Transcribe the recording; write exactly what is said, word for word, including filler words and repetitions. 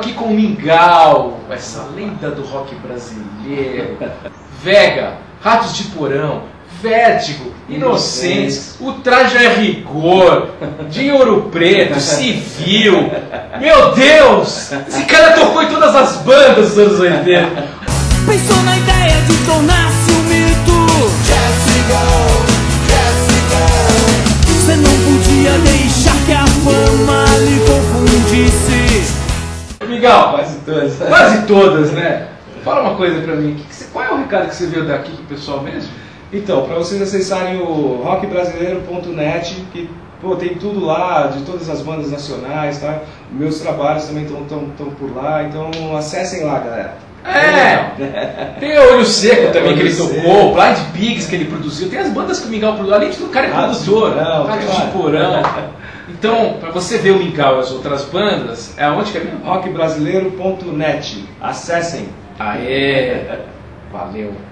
aqui com o Mingau, essa lenda do rock brasileiro. Vega, Ratos de Porão, Vértigo, Inocentes, O Traje a Rigor, de Ouro Preto, Civil. Meu Deus! Esse cara tocou em todas as bandas dos anos oitenta. Pensou na ideia de tornar-se um mito. Jessica, Jessica, você não podia deixar que a fama lhe confundisse. Mingau, Quase todas. quase todas, né? Fala uma coisa pra mim, que que você, qual é o recado que você veio daqui pro pessoal mesmo? Então, para vocês acessarem o rock brasileiro ponto net, que pô, tem tudo lá, de todas as bandas nacionais, tá? Meus trabalhos também estão por lá, então acessem lá, galera. É, tem o Olho Seco também Olho que ele Seco. tocou, Blind Pigs que ele produziu, tem as bandas que o Mingau produziu, além de tudo, o cara é Ratos de produtor, Porão, Ratos tem de lá. Porão. Então, pra você ver o Mingau e as outras bandas, é aonde que é mesmo? rock brasileiro ponto net. Acessem. Aê, valeu.